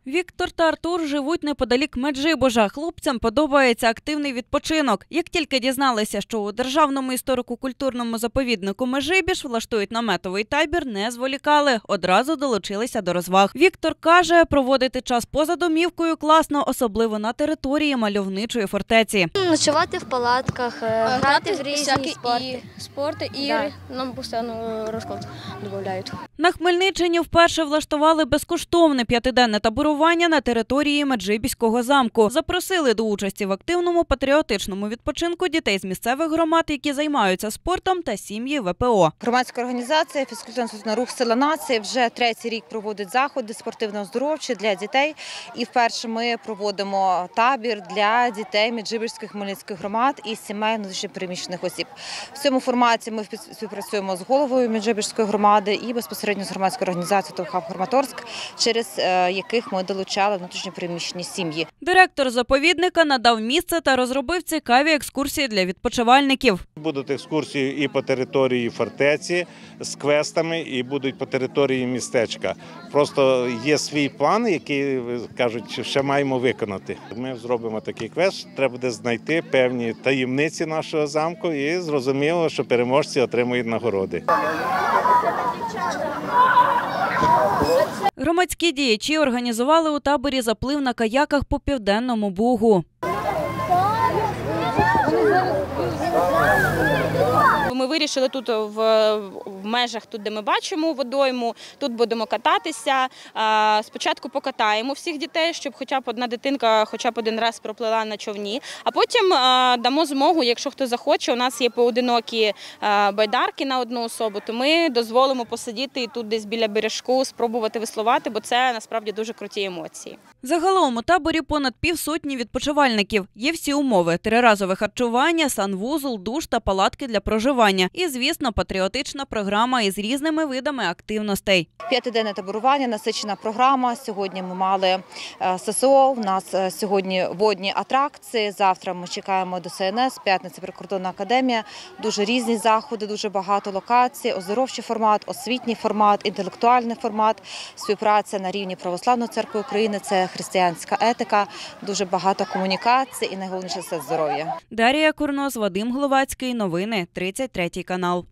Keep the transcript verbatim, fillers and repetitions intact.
Віктор та Артур живуть неподалік Меджибожа. Хлопцям подобається активний відпочинок. Як тільки дізналися, що у Державному історико-культурному заповіднику Межибіж влаштують наметовий табір, не зволікали. Одразу долучилися до розваг. Віктор каже, проводити час поза домівкою класно, особливо на території мальовничої фортеці. Ночувати в палатках, грати в різні спорти. Спорти, ігри, да. Нам постійно розклад додають. На Хмельниччині вперше влаштували безкоштовне п'ятиденне таборування на території Меджибіжського замку. Запросили до участі в активному патріотичному відпочинку дітей з місцевих громад, які займаються спортом, та сім'ї В П О. Громадська організація «Фізкультурно-спортивний рух Сила нації» вже третій рік проводить заходи спортивно-оздоровчі для дітей. І вперше ми проводимо табір для дітей Меджибіжських хмельницьких громад і сімей внутрішньо переміщених осіб. В цьому форматі ми співпрацюємо з головою Меджибіжської громади і безпосередньо з громадською організацією «Tovхаб Краматорськ», через яких ми долучали внутрішньо переміщені сім'ї. Директор заповідника надав місце та розробив цікаві екскурсії для відпочивальників. Будуть екскурсії і по території фортеці з квестами, і будуть по території містечка. Просто є свій план, який, кажуть, ще маємо виконати. Ми зробимо такий квест, треба буде знайти певні таємниці нашого замку і зрозуміло, що переможці отримують нагороди. Громадські діячі організували у таборі заплив на каяках по Південному Бугу. Ми вирішили тут в межах, тут, де ми бачимо водойму, тут будемо кататися. Спочатку покатаємо всіх дітей, щоб хоча б одна дитинка хоча б один раз проплила на човні, а потім дамо змогу, якщо хто захоче, у нас є поодинокі байдарки на одну особу, то ми дозволимо посидіти і тут десь біля бережку, спробувати веслувати, бо це насправді дуже круті емоції. Загалом у таборі понад півсотні відпочивальників. Є всі умови – триразове харчування, санвузол, душ та палатки для проживання. І, звісно, патріотична програма із різними видами активностей. П'ятиденне таборування, насичена програма. Сьогодні ми мали С С О, у нас сьогодні водні атракції, завтра ми чекаємо Д С Н С, п'ятниця прикордонна академія. Дуже різні заходи, дуже багато локацій, оздоровчий формат, освітній формат, інтелектуальний формат, співпраця на рівні Православної церкви України, це християнська етика, дуже багато комунікацій і найголовніше – це здоров'я. Дарія Курнос, Вадим Гловацький. Новини тридцять третій канал.